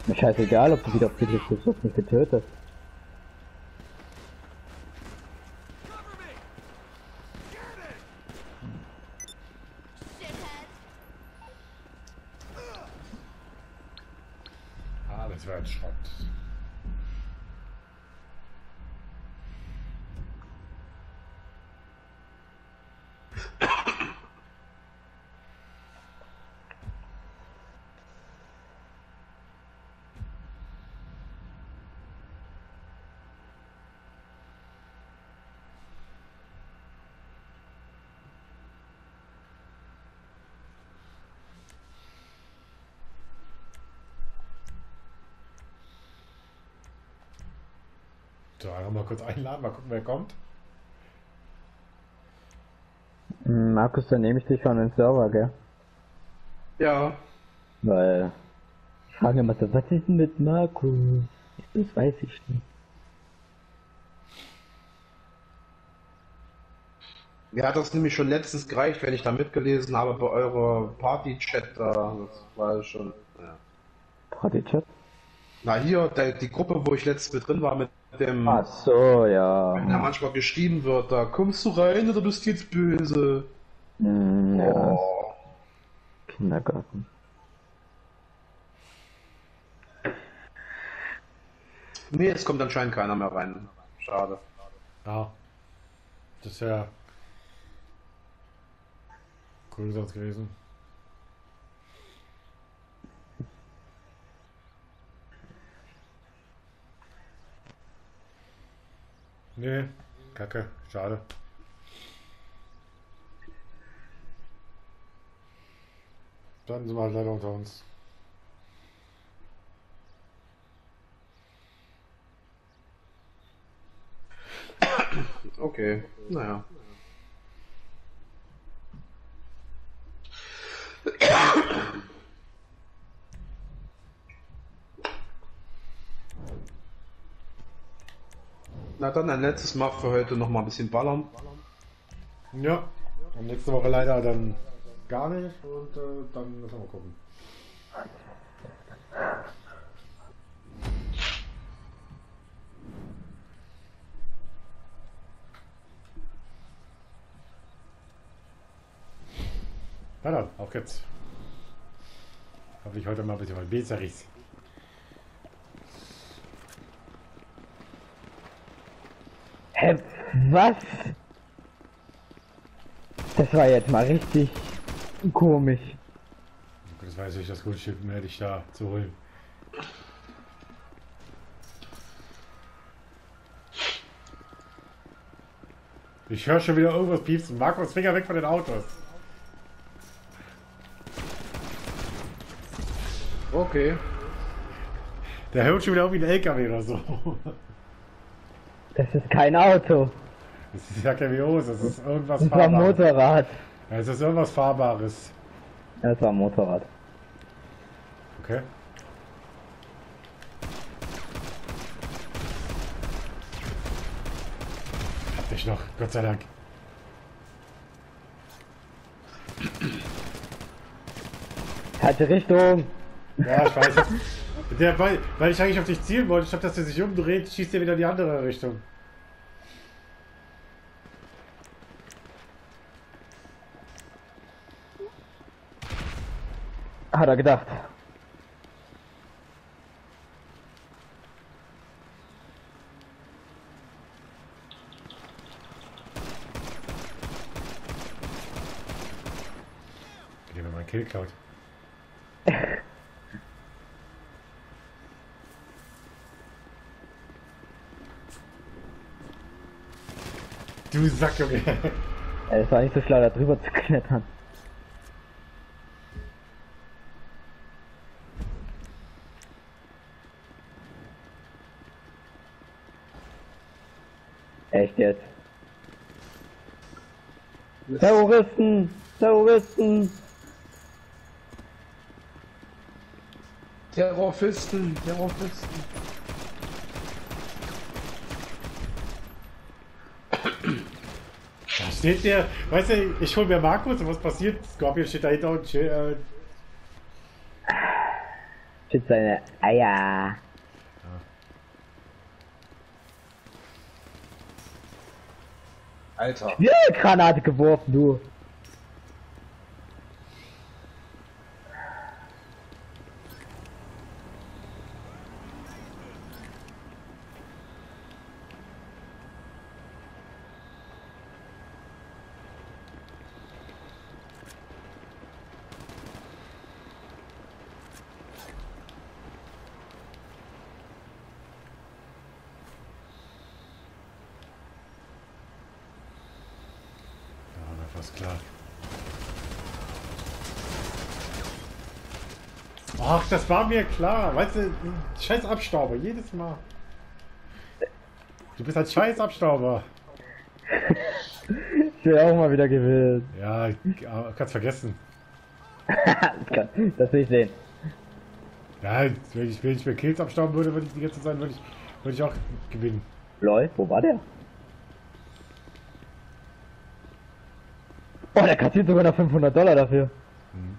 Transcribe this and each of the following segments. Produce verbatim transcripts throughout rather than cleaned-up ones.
Mir scheißegal, ob du wieder auf die Liste bist, mich getötet. Ah, das wäre ein Schrott. So, einfach mal kurz einladen, mal gucken, wer kommt. Markus, dann nehme ich dich von den Server, gell? Ja. Weil ich frage immer so, was ist denn mit Markus? Das weiß ich nicht. Mir hat das nämlich schon letztens gereicht, wenn ich da mitgelesen habe bei eurer Party-Chat da. Das war schon. Ja. Party-Chat? Na hier, der, die Gruppe, wo ich letztens mit drin war, mit dem. Ach so, ja. Wenn da manchmal geschrieben wird, da kommst du rein oder bist du jetzt böse? Mm, ja. Oh. Kindergarten. Nee, es kommt anscheinend keiner mehr rein. Schade. Ja. Das ist ja cool sonst gewesen. Nee, kacke, schade. Dann sind wir halt leider unter uns. Okay, naja. Na dann ein letztes Mal für heute noch mal ein bisschen ballern. Ja, und nächste Woche leider dann gar nicht und äh, dann müssen wir mal gucken. Na dann, auf geht's. Habe ich heute mal ein bisschen mal Bezeris. Hä, was? Das war jetzt mal richtig komisch. Das weiß ich, das Grundstück mehr dich da zu holen. Ich höre schon wieder irgendwas piepsen. Markus, Finger weg von den Autos. Okay. Der hört schon wieder irgendwie ein L K W oder so. Das ist kein Auto. Das ist ja kein Virus, das ist irgendwas Das war ein Fahrbares. Motorrad. Ja, es ist irgendwas Fahrbares. Ja, das war ein Motorrad. Okay. Hab dich noch, Gott sei Dank. Falsche Richtung. Ja, ich weiß. Der, weil, weil ich eigentlich auf dich zielen wollte, statt dass er sich umdreht, schießt er wieder in die andere Richtung. Hat er gedacht. Ich nehme mal einen Kill klaut. Du Sack, Junge. Es war nicht so schlau, da drüber zu klettern. Echt jetzt? Terroristen! Terroristen! Terroristen, Terroristen. Da steht der, weißt du, ich hol mir Markus und was passiert? Scorpion steht dahinter und chill, äh, Shit, seine Eier. Alter. Ja, Granate geworfen, du. Fast klar. Ach, das war mir klar. Weißt du, scheiß Abstauber, jedes Mal. Du bist ein scheiß Abstauber. Ich will auch mal wieder gewinnen. Ja, kannst vergessen. das, kann, das will ich sehen. Ja, wenn ich, wenn ich mehr Kills abstauben würde, würde ich die ganze Zeit, würde ich, würde ich auch gewinnen. Lol, wo war der? Oh, der kassiert sogar noch fünfhundert Dollar dafür. Hm.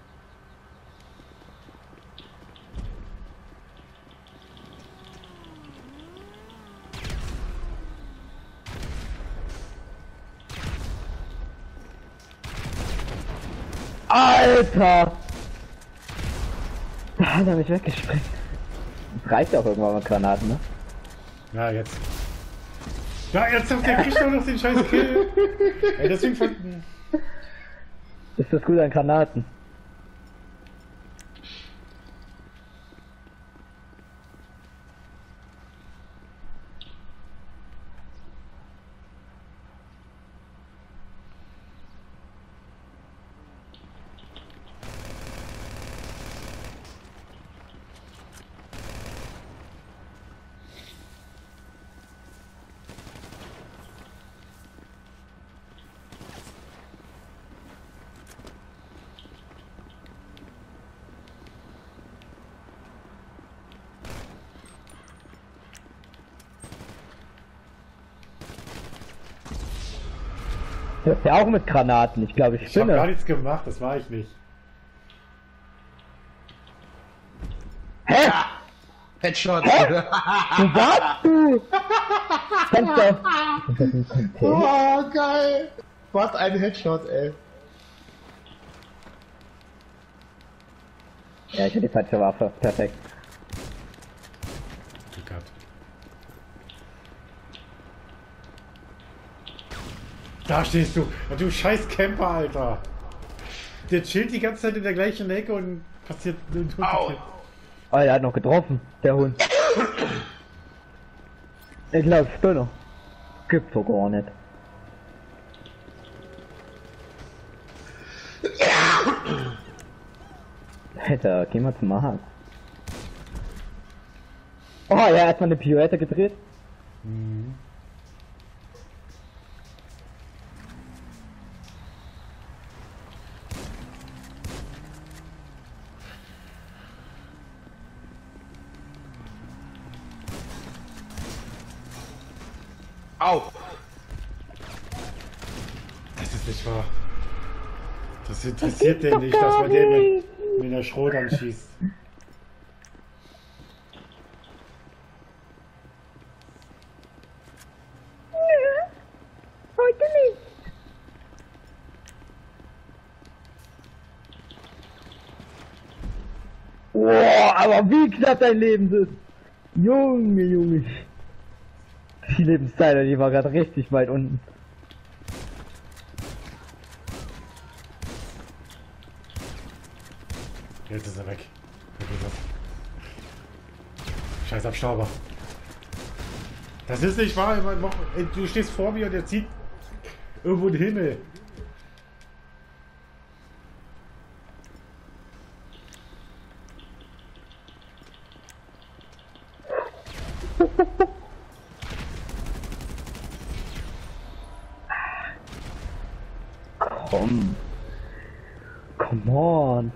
Alter! Da hat er mich weggesprengt. Das reicht auch irgendwann mit Granaten, ne? Ja, jetzt. Ja, jetzt hat der kriegt doch noch den scheiß Kill. Ey, deswegen von... Ist das gut an Granaten? Das ist ja auch mit Granaten, ich glaube, ich Ich habe spinne. gar nichts gemacht, das war ich nicht. Hä? Headshot. Hä? Was sagst du? Kannst du... Oh, geil. Was ein Headshot, ey. Ja, ich hatte die falsche Waffe. Perfekt. Glück gehabt. Da stehst du. Du scheiß Camper, Alter. Der chillt die ganze Zeit in der gleichen Ecke und passiert ein Au. Oh, er hat noch getroffen, der Hund. Ich glaube, Spinner. Gibt's doch gar nicht. Alter, geh mal zum Markt. Oh, ja, er hat mal eine Pirouette gedreht. Mhm. Au. Das ist nicht wahr. Das interessiert den nicht, dass man den mit, mit der Schrot anschießt. Heute nicht. Boah, aber wie knapp dein Leben ist. Junge, Junge. Die Lebenszeit, die war gerade richtig weit unten. Jetzt ist er weg. Scheiß Abstauber. Das ist nicht wahr. Du stehst vor mir und er zieht irgendwo in den Himmel. Komm. Come on.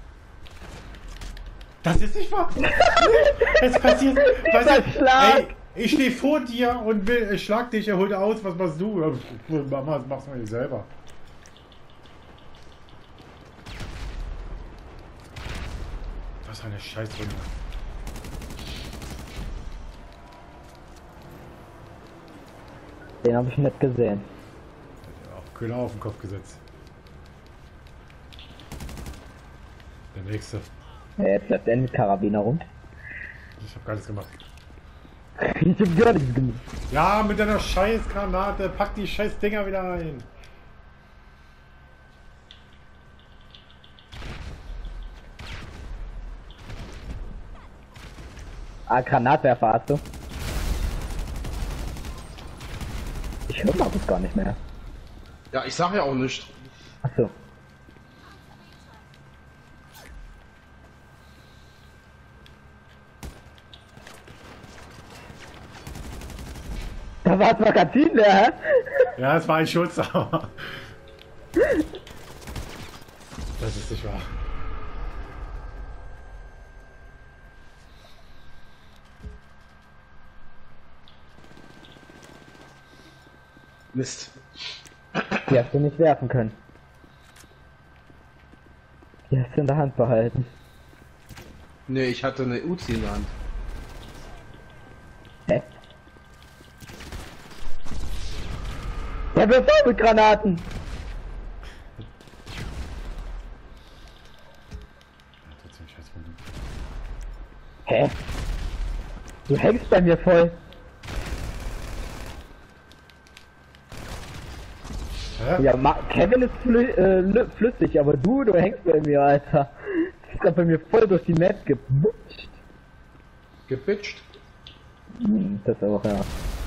Das ist nicht wahr. Es passiert. Weißt du, Schlag. ey, Ich stehe vor dir und will, ich schlag dich, er holt aus, was machst du? Mama, das machst du nicht selber. Was eine Scheißrunde. Den habe ich nicht gesehen. Ja, Köhler auf den Kopf gesetzt. Der nächste. Ja, jetzt läuft der mit Karabiner rum. Ich hab gar nichts gemacht. Ich hab gar nichts gemacht. Ja, mit deiner Scheißgranate, pack die scheiß Dinger wieder ein. Ah, Granatwerfer hast du? Ich höre Markus gar nicht mehr. Ja, ich sag ja auch nicht. Achso. Da war das Magazin leer, hä? Ja, es war ein Schutz, aber... Das ist nicht wahr. Mist. Die hast du nicht werfen können. Die hast du in der Hand behalten. Nee, ich hatte eine Uzi in der Hand. Hä? Der wirft auch mit Granaten! Ja, trotzdem scheiß Runde. Hä? Du hängst bei mir voll. Hä? Ja, Ma Kevin ist flü äh, lü- flüssig, aber du, du hängst bei mir, Alter. Du bist grad bei mir voll durch die Map gebutscht. Gepitcht? Hm, das auch, ja.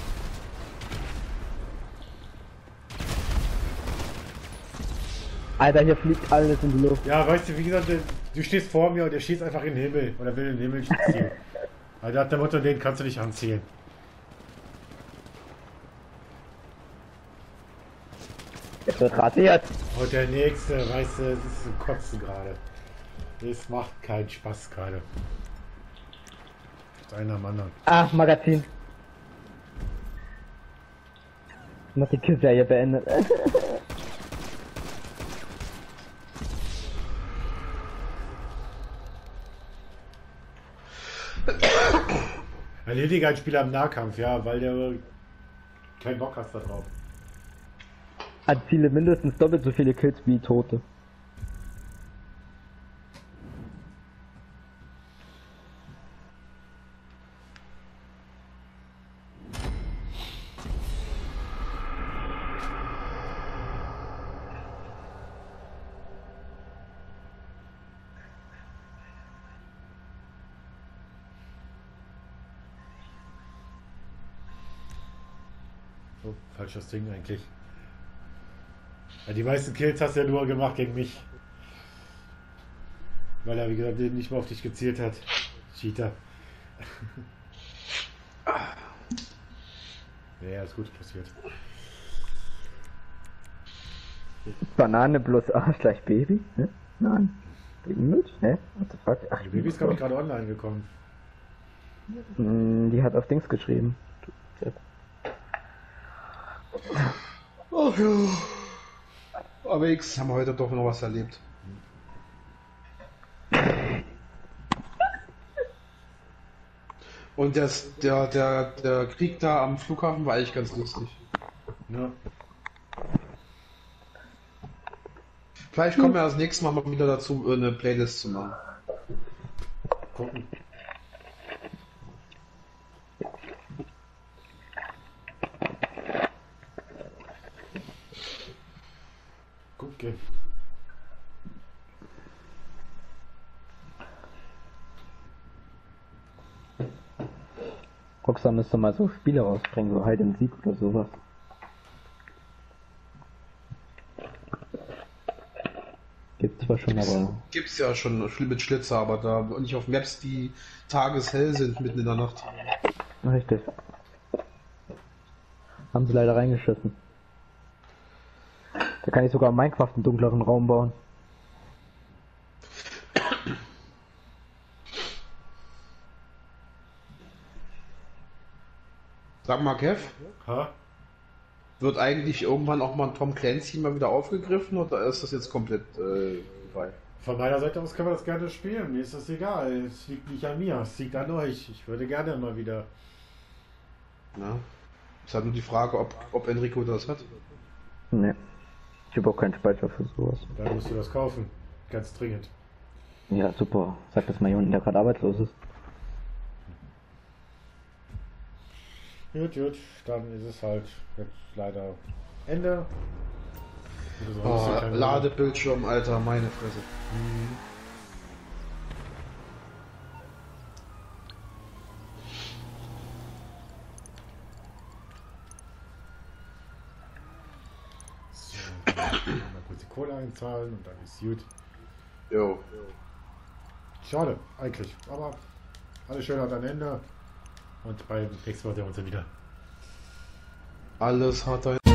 Alter, hier fliegt alles in die Luft. Ja, weißt du, wie gesagt, du stehst vor mir und der schießt einfach in den Himmel. Oder will in den Himmel ziehen. Also hat der Motto, den kannst du nicht anziehen. Jetzt wird rasiert. Und der nächste, weißt du, das ist ein Kotzen gerade. Das macht keinen Spaß gerade. Einer am anderen. Ah, Magazin. Noch die Kill-Serie beendet. Erledige einen Spieler im Nahkampf, ja, weil der keinen Bock hast da drauf. Erziele mindestens doppelt so viele Kills wie Tote. So, falsches Ding eigentlich. Ja, die meisten Kills hast du ja nur gemacht gegen mich. Weil er, wie gesagt, nicht mehr auf dich gezielt hat. Cheater. Ja, ist gut passiert. Banane plus A gleich Baby? Hä? Nein. Gegen Milch? Hä? What the fuck? Ach, Die Baby ist, glaube ich, gerade online gekommen. Hm, die hat auf Dings geschrieben. Ach ja. Aber X haben wir heute doch noch was erlebt. Und das, der, der, der Krieg da am Flughafen war eigentlich ganz lustig. Ja. Vielleicht kommen wir das nächste Mal mal wieder dazu, eine Playlist zu machen. Gucken. Gucken. Rockstar müsste mal so Spiele rausbringen, so Hide and Seek oder sowas. Gibt's zwar schon, aber... Gibt's ja schon mit Schlitzer, aber da nicht auf Maps, die tageshell sind mitten in der Nacht. Richtig. Haben sie leider reingeschissen. Da kann ich sogar Minecraft einen dunkleren Raum bauen. Sag mal, Kev, Ha? wird eigentlich irgendwann auch mal ein Tom Clancy mal wieder aufgegriffen oder ist das jetzt komplett äh, vorbei? Von meiner Seite aus können wir das gerne spielen. Mir ist das egal. Es liegt nicht an mir. Es liegt an euch. Ich würde gerne mal wieder. Ja. Ist halt nur die Frage, ob, ob Enrico das hat. Ne. Ich habe auch keinen Speicher für sowas. Dann musst du das kaufen. Ganz dringend. Ja, super. Sag das mal jemandem, der gerade arbeitslos ist. Gut, gut. Dann ist es halt jetzt leider Ende. Oder so, ist ja Oh, kein Ladebildschirm, Alter, meine Fresse. So, dann mal kurz die Kohle einzahlen und dann ist gut. Jo. Schade, eigentlich. Aber alles schön hat ein Ende. Und beim nächsten Mal sehen wir uns dann wieder. Alles hat ein...